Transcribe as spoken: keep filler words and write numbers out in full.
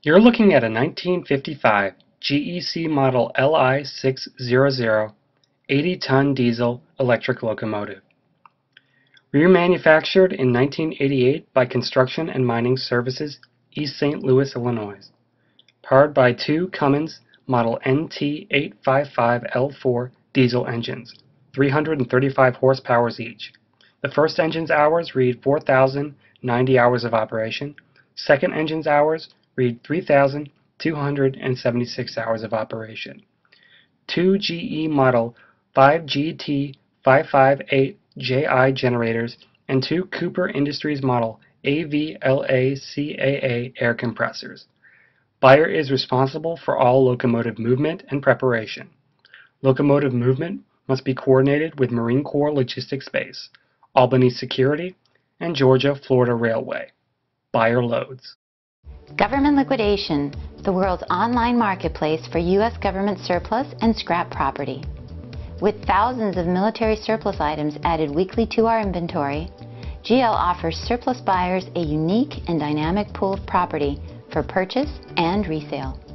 You're looking at a nineteen fifty-five G E C model L I six hundred eighty ton diesel electric locomotive. Remanufactured in nineteen eighty-eight by Construction and Mining Services, East Saint Louis, Illinois. Powered by two Cummins model N T eight fifty-five L four diesel engines, three hundred thirty-five horsepower each. The first engine's hours read four thousand ninety hours of operation. Second engine's hours read three thousand two hundred seventy-six hours of operation. Two G E model five G T five fifty-eight J I generators and two Cooper Industries model A V L A C A A air compressors. Buyer is responsible for all locomotive movement and preparation. Locomotive movement must be coordinated with Marine Corps Logistics Base, Albany Security, and Georgia-Florida Railway. Buyer loads. Government Liquidation, the world's online marketplace for U S government surplus and scrap property. With thousands of military surplus items added weekly to our inventory, G L offers surplus buyers a unique and dynamic pool of property for purchase and resale.